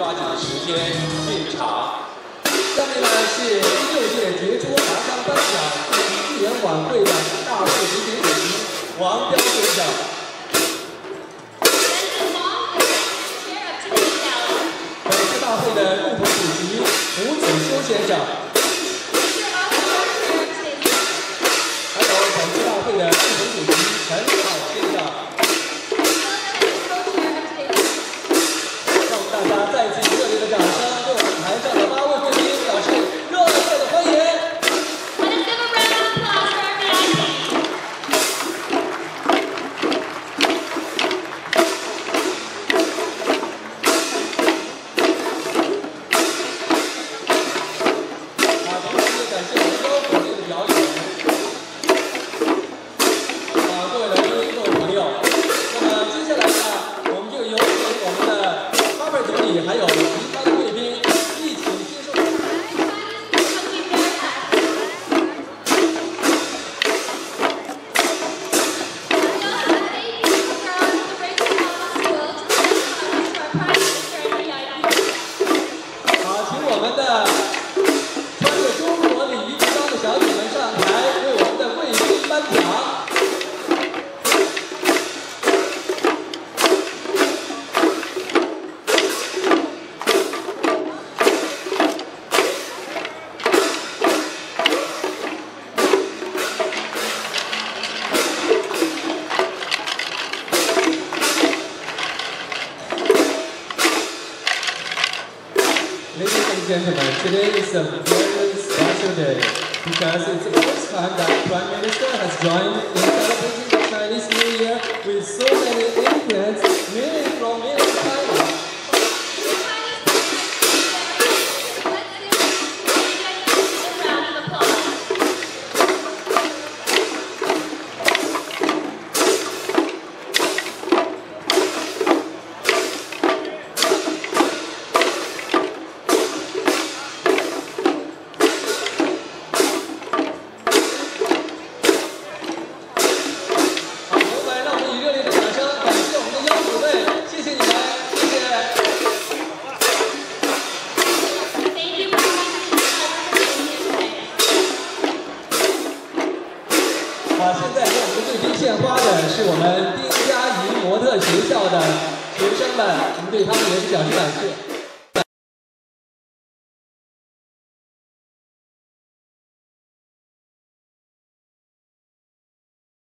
抓紧时间进场。 下面呢是第6届杰出华商颁奖纪念晚会的大会执行主席王彪先生。本次大会的共同主席胡子修先生。 还有本次大会的共同主席陈好先生，让大家再次热烈的掌声，对我们台上的8位贵宾表示热烈的欢迎。同时也感谢我们优虎队的表演。 各位来宾、各位朋友，那么接下来呢，我们就有请我们的花贝总理还有其他的贵宾一起接受。好，请我们的穿着中国礼仪服装的小姐们上台，为我们的贵宾颁奖。 Ladies and gentlemen, today is a very special day because it's the first time that Prime Minister has joined in celebrating the Chinese New Year with so many immigrants, mainly from mainland China.好，现在给我们贵宾献花的是我们丁家怡模特学校的学生们，我们对他们也是表示感谢。